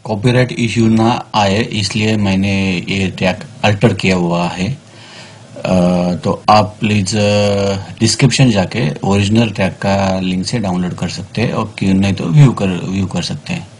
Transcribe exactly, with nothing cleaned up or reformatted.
Copyright issue ना आए इसलिए मैंने ये ट्रैक अल्टर किया हुआ है। अ, तो आप प्लीज़ डिस्क्रिप्शन जाके ओरिजिनल ट्रैक का लिंक से डाउनलोड कर सकते हैं और क्यों नहीं तो व्यू कर व्यू कर सकते हैं।